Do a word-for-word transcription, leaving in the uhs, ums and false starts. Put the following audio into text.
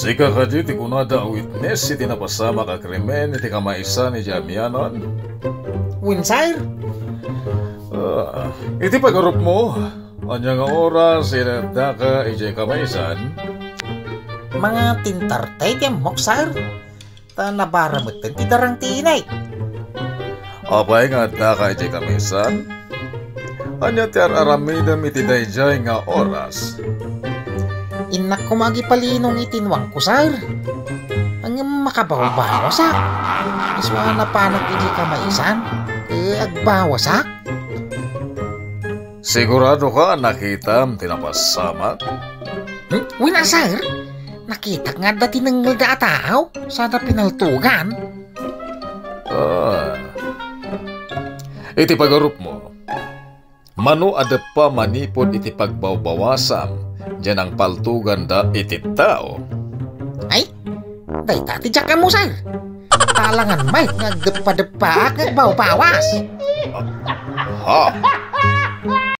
Sika ka di ti kunada witness iti napasama ka krimen iti kamaisan ni Jamianon. Win, sir? Uh, iti pagarup mo, anya nga oras inanda ka iti kamaisan? Mga tintartay di amok, sir. Ta nabaramutan ti darang tinay. Apay nga da ka iti kamaisan? Anya ti araramidam iti dayjay nga oras? Inak ko magipalinong itinwang ko, sir. Ang makabaw-bawa sa. Iswa na panak iti kamaisan. Eh, agbawasak. Sigurado ka nakita ang tinapasama? Hmm? Wala, sir. Nakita nga dati ng nga tao. Sana pinaltugan. Ah. Iti pagarup mo. Mano ada pa manipod iti pagbawbawasam diyan ang paltugan da iti tao. Ay, day tati dyan mo, sir. Talangan may ngagdepa-depa at nagbaw-bawas. Ha?